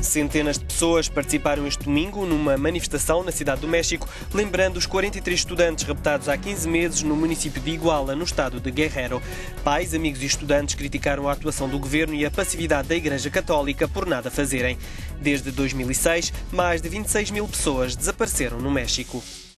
Centenas de pessoas participaram este domingo numa manifestação na cidade do México, lembrando os 43 estudantes raptados há 15 meses no município de Iguala, no estado de Guerrero. Pais, amigos e estudantes criticaram a atuação do governo e a passividade da Igreja Católica por nada fazerem. Desde 2006, mais de 26 mil pessoas desapareceram no México.